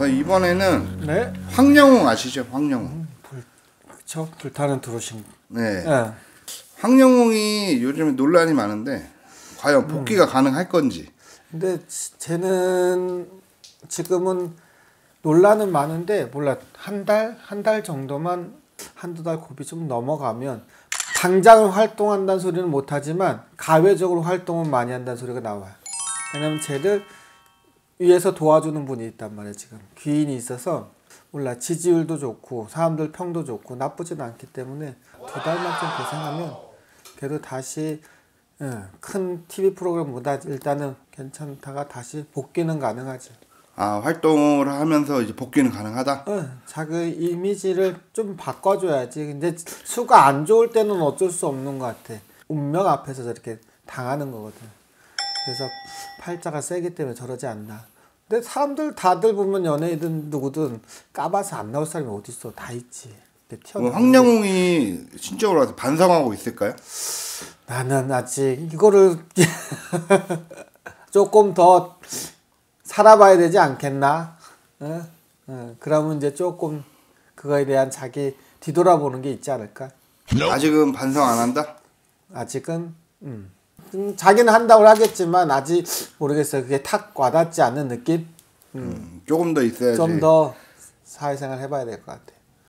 이번에는 네. 황영웅 아시죠? 황영웅. 그쵸. 불타는 드로싱. 네. 네. 황영웅이 요즘에 논란이 많은데 과연 복귀가 가능할 건지. 근데 쟤는 지금은 논란은 많은데 몰라 한 달 정도만 한두 달 고비 좀 넘어가면 당장 활동한다는 소리는 못하지만 가외적으로 활동은 많이 한다는 소리가 나와요. 왜냐면 쟤를 위에서 도와주는 분이 있단 말이에요. 지금 귀인이 있어서 몰라 지지율도 좋고 사람들 평도 좋고 나쁘진 않기 때문에 두 달만 좀 고생하면 걔도 다시 큰 TV 프로그램보다 일단은 괜찮다가 다시 복귀는 가능하죠. 아, 활동을 하면서 이제 복귀는 가능하다? 자기 이미지를 좀 바꿔줘야지. 근데 수가 안 좋을 때는 어쩔 수 없는 것 같아. 운명 앞에서 저렇게 당하는 거거든. 그래서 팔자가 세기 때문에 저러지 않나. 근데 사람들 다들 보면 연예인든 누구든 까봐서 안 나올 사람이 어딨어. 다 있지. 황영웅이 신적으로 와서 반성하고 있을까요? 나는 아직 이거를 조금 더 살아봐야 되지 않겠나? 그러면 이제 조금 그거에 대한 자기 뒤돌아보는 게 있지 않을까? 아직은 반성 안 한다? 아직은 자기는 한다고 하겠지만 아직 모르겠어요. 그게 탁 와닿지 않는 느낌? 조금 더 있어야지. 좀 더 사회생활 해봐야 될 것 같아.